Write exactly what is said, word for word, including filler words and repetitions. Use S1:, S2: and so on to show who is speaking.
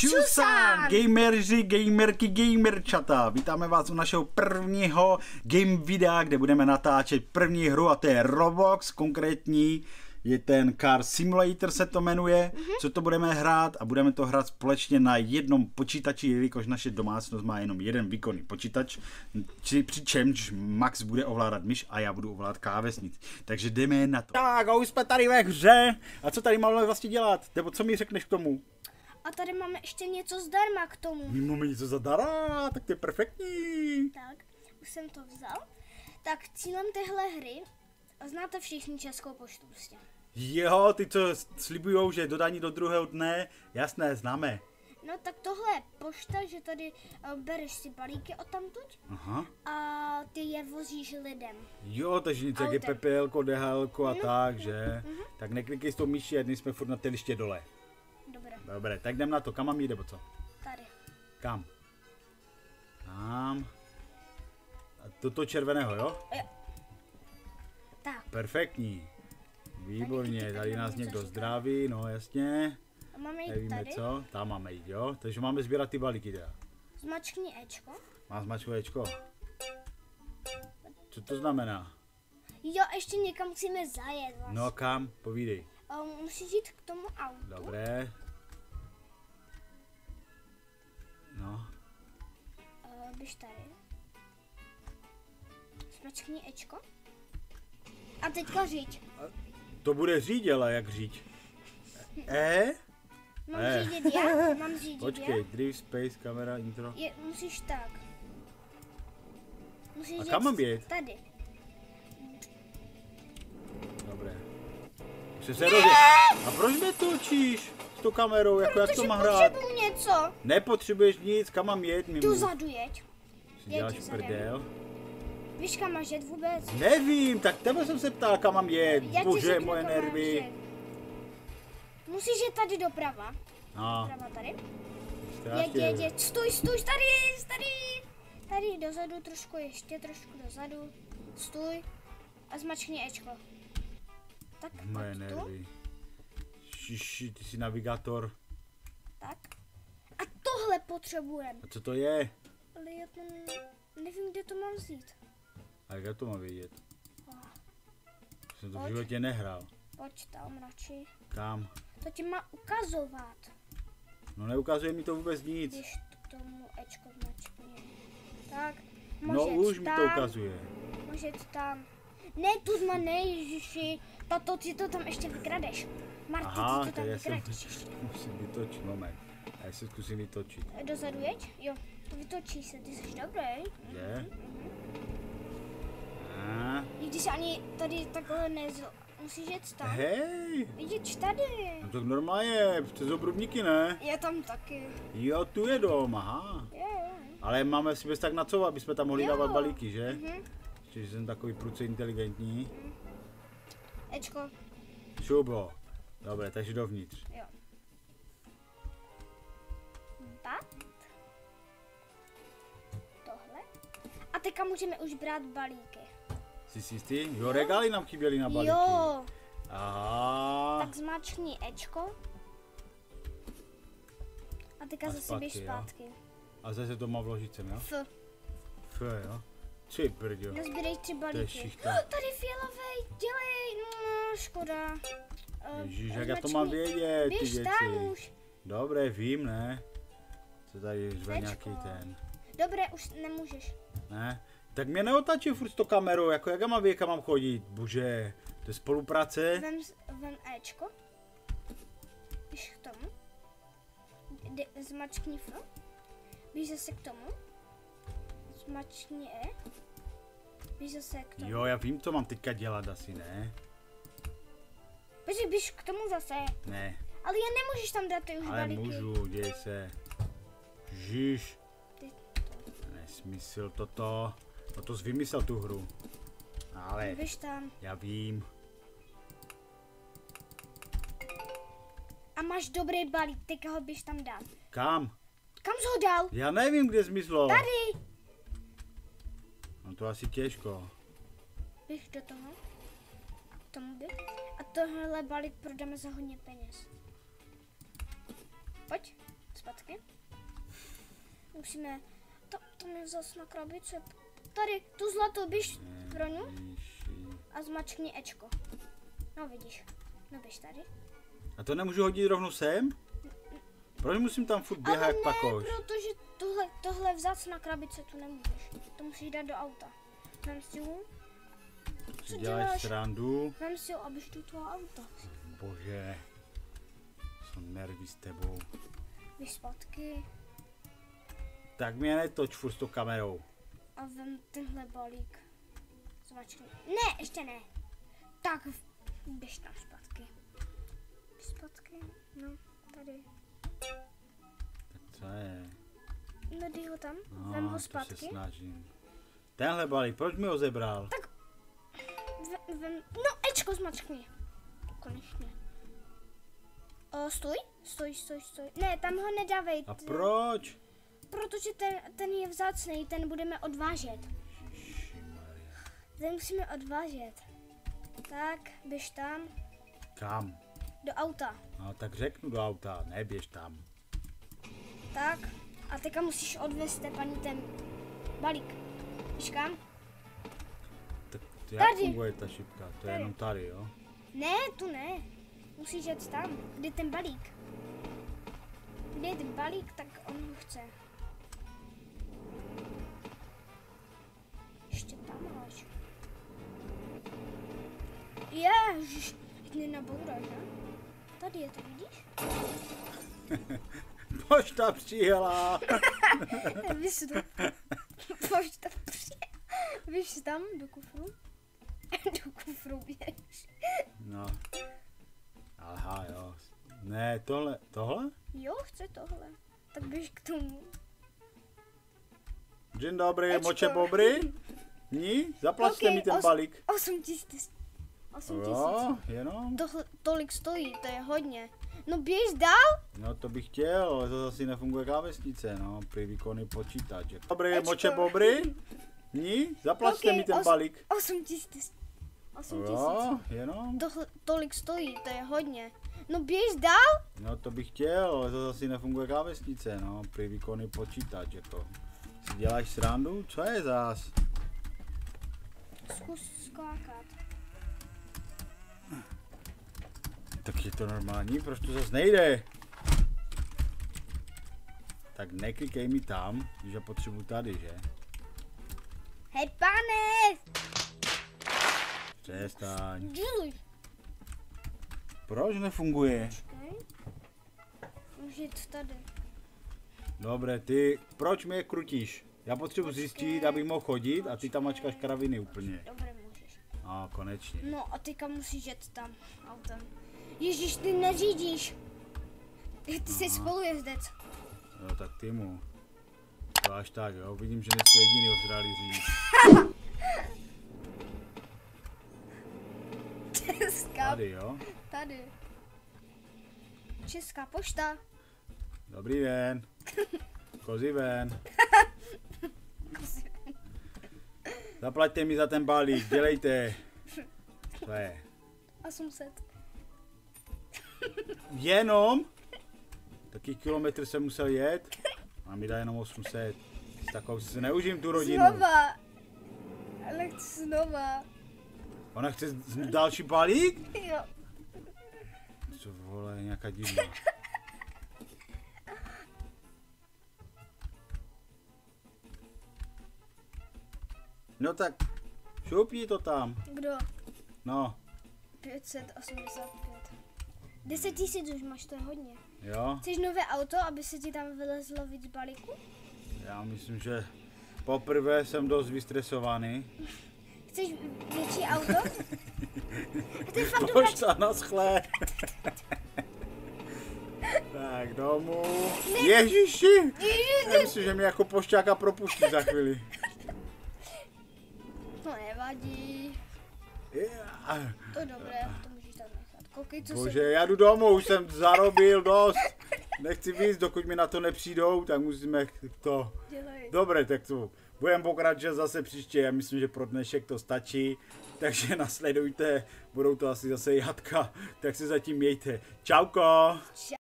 S1: Čusa, gameři, gamerky, gamerčata. Vítáme vás u našeho prvního game videa, kde budeme natáčet první hru a to je Roblox, konkrétní je ten Car Simulator se to jmenuje, mm-hmm. Co to budeme hrát a budeme to hrát společně na jednom počítači, jelikož naše domácnost má jenom jeden výkonný počítač, či, přičemž Max bude ovládat myš a já budu ovládat klávesnic. Takže jdeme na to. Tak a už jsme tady ve hře. A co tady máme vlastně dělat? Nebo co mi řekneš k tomu?
S2: A tady máme ještě něco zdarma k tomu.
S1: My máme něco zadarma, tak to je perfektní.
S2: Tak, už jsem to vzal. Tak cílem téhle hry, znáte všichni Českou poštu prostě.
S1: Jo, ty co slibujou, že dodání do druhého dne, jasné, známe.
S2: No tak tohle je pošta, že tady uh, bereš si balíky odtamtud.
S1: Aha.
S2: A ty je vozíš lidem.
S1: Jo, takže něco je pepelko, dehalko a no. Tak, že? Uh-huh. Tak neklikej s tou myší, jedni jsme furt na té liště dole.
S2: Dobré.
S1: Dobré, tak jdem na to, kam mám jít, nebo co?
S2: Tady.
S1: Kam? Tam. A toto červeného, jo?
S2: Jo. Tak.
S1: Perfektní. Výborně, tady nás někdo zdraví, no jasně.
S2: A máme jít
S1: nevíme
S2: tady.
S1: Co, tam máme jít, jo? Takže máme sbírat ty balíky teda.
S2: Zmačkni Ečko.
S1: Má zmačku Ečko. Co to znamená?
S2: Jo, ještě někam musíme zajet vlastně.
S1: No kam? Povídej.
S2: Um, musíš jít k tomu autu.
S1: Dobré. No.
S2: Uh, běž tady. Zmačkni Ečko. A teďka říď.
S1: To bude řídit, ale jak říď? E?
S2: Mám
S1: e.
S2: řídit já? Mám řídit
S1: Počkej,
S2: já?
S1: drift, space, kamera, intro.
S2: Je, musíš tak. Musíš
S1: A kam mám jít?
S2: Tady.
S1: Dobré. Už se rozjet. A proč mě točíš s tou kamerou, jako jak to má hrát?
S2: Potřebuji něco.
S1: Nepotřebuješ nic, kam mám jet? Mimo.
S2: Tu zadu jeď.
S1: Si děláš prdel?
S2: Víš, kam máš jet vůbec?
S1: Nevím, tak tebe jsem se ptal, kam mám jet.
S2: Já
S1: Bože,
S2: řeknu,
S1: moje
S2: kam
S1: nervy.
S2: máš jet. Musíš jít tady doprava.
S1: No.
S2: Doprava tady.
S1: Strašně.
S2: Jeď, jeď, jeď. Stůj, stůj, tady, tady. Tady dozadu, trošku ještě, trošku dozadu. Stůj. A zmačkni Ečko. Tak,
S1: Moje
S2: pojď tu.
S1: nervy. Šiši, ty jsi navigátor.
S2: Tak. A tohle potřebujeme.
S1: A co to je?
S2: Ale já to nevím, kde to mám vzít.
S1: A jak já to mám vědět?
S2: Oh.
S1: Jsem to v
S2: Pojď.
S1: životě nehrál.
S2: Pojď tam radši.
S1: Kam?
S2: To ti má ukazovat.
S1: No neukazuje mi to vůbec nic.
S2: Když k tomu Ečko zmačkni. Tak.
S1: No už mi to ukazuje.
S2: Může to tam. Ne, tu zma ne, ježiši. Tato, ty to tam ještě vykradeš. Marty,
S1: Aha,
S2: ty to tam
S1: já jsem
S2: vykradeš.
S1: musím vytočit, moment. Já se zkusím vytočit.
S2: Dozadu jeď? Jo, to vytočí se, ty jsi dobrý.
S1: Je? A?
S2: I když ani tady takhle nezl... Musíš jet tam.
S1: Hej!
S2: Vidíš tady.
S1: No tak normálně, přes obrubníky ne?
S2: Je tam taky.
S1: Jo, tu je dom, aha.
S2: Jo, jo.
S1: Ale máme si bez tak na co, aby jsme tam mohli
S2: Jo.
S1: dávat balíky, že?
S2: Mhm.
S1: Že jsem takový prudce inteligentní.
S2: Ečko.
S1: Šubo. Dobré, takže dovnitř.
S2: Jo. Bat. Tohle. A teďka můžeme už brát balíky.
S1: Jsi si jistý? Jo, regály nám chyběly na balíky.
S2: Jo.
S1: Aha.
S2: Tak zmačkni Ečko. A teďka
S1: A
S2: zase
S1: zpátky,
S2: běž
S1: jo.
S2: zpátky.
S1: A zase to má vložit sem, jo?
S2: F.
S1: F, jo? Tři brďo.
S2: Nazbírej tři
S1: To je
S2: balíky.
S1: šichta.
S2: Oh, tady fialovej, dělej, no škoda. Uh,
S1: Ježíš, jak já to mám vědět, ty
S2: Běž
S1: věci.
S2: tam už.
S1: Dobré, vím, ne? Co tady řve
S2: Tečko.
S1: nějaký ten.
S2: Dobré, už nemůžeš.
S1: Ne? Tak mě neotačí furt s tou kamerou, jako jak já mám vědět, kam mám chodit. Bože, to je spolupráce.
S2: Vem, vem Ečko. Běž k tomu. De, zmačkni F. Běž zase k tomu. Zmačkni E. Běž zase k tomu.
S1: Jo, já vím, co mám teďka dělat asi, ne?
S2: Běž, běž k tomu zase.
S1: Ne,
S2: Ale já nemůžeš tam dát ty už
S1: ale
S2: balíky.
S1: můžu, děj se. Žíš.
S2: Ty
S1: Nesmysl toto. No to jsi vymyslel tu hru. Ale
S2: Běž tam.
S1: já vím.
S2: A máš dobrý balík, teďka ho běž tam dát.
S1: Kam?
S2: Kam jsi ho dal?
S1: Já nevím, kde zmizlo.
S2: Tady.
S1: No to asi těžko.
S2: Běž do toho. K tomu běž. A tohle balík prodáme za hodně peněz. Pojď, zpátky. musíme, to, to mi zas na krabici. Tady, tu zlatou, běž pro ňu a zmačkni Ečko. No vidíš, no běž tady.
S1: A to nemůžu hodit rovnou sem? Proč musím tam furt běhat jak pakoš?
S2: Protože tohle, tohle vzácná krabice tu nemůžeš. To musíš dát do auta. Vem si ju. Co děláš?
S1: Srandu.
S2: Vem si ju a běž do toho auta.
S1: Bože. Jsem nervy s tebou.
S2: Běž zpátky.
S1: Tak mě netoč furt s tou kamerou.
S2: A vem tenhle balík. Zmačkni. Ne, ještě ne. Tak, běž tam zpátky. Běž zpátky, no, tady.
S1: Tak co je?
S2: No, dej ho tam,
S1: No,
S2: vem ho
S1: to se
S2: zpátky.
S1: snažím. Tenhle balík, proč mi ho zebral?
S2: Tak, vem, vem, no, Ečko zmačkni. Konečně. O, stůj, stůj, stůj, stůj. Ne, tam ho nedávej.
S1: A proč?
S2: Protože ten, ten je vzácný, ten budeme odvážet.
S1: Ježišmarja.
S2: Ten musíme odvážet. Tak, běž tam,
S1: Kam?
S2: do auta.
S1: No tak řeknu do auta, neběž tam.
S2: Tak, a teďka musíš odvést paní ten balík. Víš kam?
S1: Tak to jak
S2: Tady.
S1: funguje ta šipka? To je
S2: Tady.
S1: jenom tady, jo?
S2: Ne, tu ne. Musíš jet tam, kde je ten balík. Kde je ten balík, tak on ho chce. Ještě tam máš. Ježiš, nenabouráš, ne? Tady je to, vidíš?
S1: Pošta přijela.
S2: Víš to. Pošta přijela. Víš tam do kufru? Do kufru běž.
S1: No. Aha, jo. Ne, tohle, tohle?
S2: Jo, chce tohle. Tak běž k tomu.
S1: Dzień dobry,
S2: Ečko.
S1: moče bobry? Ní? Zaplaťte
S2: Ok,
S1: mi ten
S2: os-
S1: balík.
S2: Osm tisíc. Osm tisíc.
S1: Jo, jenom?
S2: Tohle, tolik stojí, to je hodně. No běž dál.
S1: No to bych chtěl, ale to zase nefunguje klávesnice, no, při výkonný počítač. Dobrý,
S2: Ečko.
S1: moče bobry? Ní? Zaplaťte
S2: Ok,
S1: mi ten
S2: os-
S1: balík.
S2: Osm tisíc. Osm tisíc.
S1: Jo, jenom?
S2: Tohle, tolik stojí, to je hodně. No běž dál.
S1: No to bych chtěl, ale to zase nefunguje klávesnice, no, při výkonný počítač, jako. Si děláš srandu? Co je zás?
S2: Zkus skákat.
S1: Tak je to normální, proč to zase nejde? Tak neklikej mi tam, když já potřebuji tady, že?
S2: Hej, pane!
S1: Přestaň.
S2: Děluj.
S1: Proč nefunguje?
S2: Okay. Může jít tady.
S1: Dobré, ty, proč mě krutíš? Já potřebuji zjistit, abych mohl chodit a ty tam mačkáš kraviny úplně.
S2: Dobře, můžeš.
S1: A konečně.
S2: No a teďka musíš jet tam autem. Ježíš, ty neřídíš. Ty jsi spolujezdec.
S1: Jo, tak ty mu. To až tak, jo, vidím, že nejsme jediný ozralý říct.
S2: Česká,
S1: Tady, jo.
S2: tady. Česká pošta.
S1: Dobrý den. Kozy ven. Zaplaťte mi za ten balík, dělejte. Co je?
S2: osm set.
S1: Jenom? Taký kilometr jsem musel jet. A mi dá jenom osm set. S takovou si neužím tu rodinu.
S2: Znova. Ale chci znova.
S1: Ona chce z- další balík?
S2: Jo.
S1: Co vole, nějaká divná. No tak, šoupni to tam.
S2: Kdo?
S1: No,
S2: pět set osmdesát pět. deset tisíc už máš, to je hodně.
S1: jo.
S2: Chceš nové auto, aby se ti tam vylezlo víc balíku?
S1: Já myslím, že poprvé jsem dost vystresovaný.
S2: Chceš větší auto? A to je fakt dobrá.
S1: Pošta na schle. Tak domů. Ježiši! Já myslím, že mě jako pošťáka propustí za chvíli.
S2: To nevadí.
S1: Yeah.
S2: To je dobré, to můžeš tak nechat. Koukej, co
S1: Bože,
S2: se...
S1: já jdu domů, už jsem zarobil dost. Nechci víc, dokud mi na to nepřijdou, tak musíme to...
S2: Dělej.
S1: Dobré, tak to budeme pokračovat zase příště, já myslím, že pro dnešek to stačí. Takže nasledujte, budou to asi zase jatka, tak se zatím mějte. Čauko!